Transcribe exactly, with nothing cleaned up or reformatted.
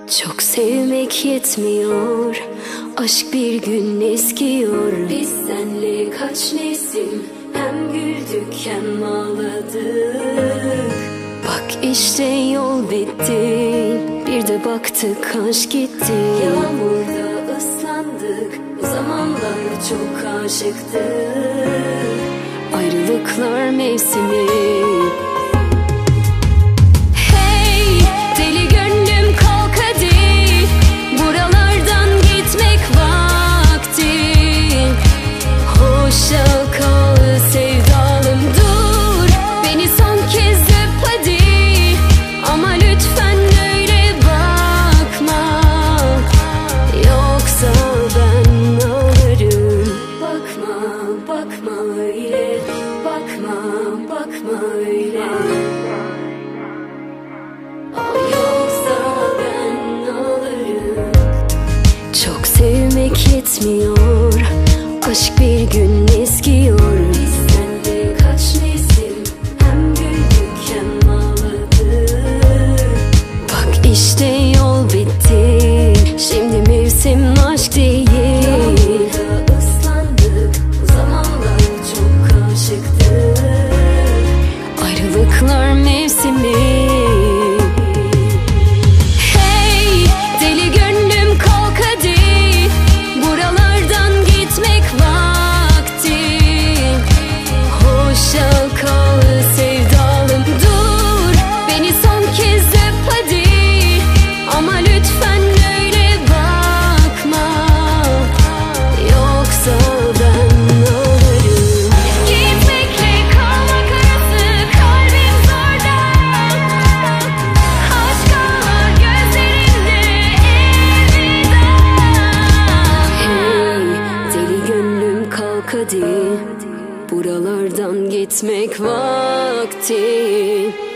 Çok sevmek yetmiyor, aşk bir gün eskiyor. Biz senle kaç mevsim hem güldük hem ağladık. Bak işte yol bitti, bir de baktık aşk gitti. Yağmurda ıslandık, o zamanlar çok aşıktık. Ayrılıklar mevsimi. Bakma öyle, bakma, bakma öyle. Yoksa ben ağlarım. Çok sevmek yetmiyor, aşk bir gün eskiyor. Biz senle kaç mevsim hem güldük hem ağladık. Bak işte yol bitti, şimdi mevsim aşk değil. Ayrılıklar mevsimi. Hey deli gönlüm kalk hadi, buralardan gitmek vakti. Hoşça kal sevdalım, dur beni son kez öp hadi. Ama lütfen öyle bakma, yoksa ben ağlarım. Gitmekle kalmak arası kalbim zorda. Aşka gözlerinde elveda. Hey deli gönlüm kalk hadi, buralardan gitmek vakti.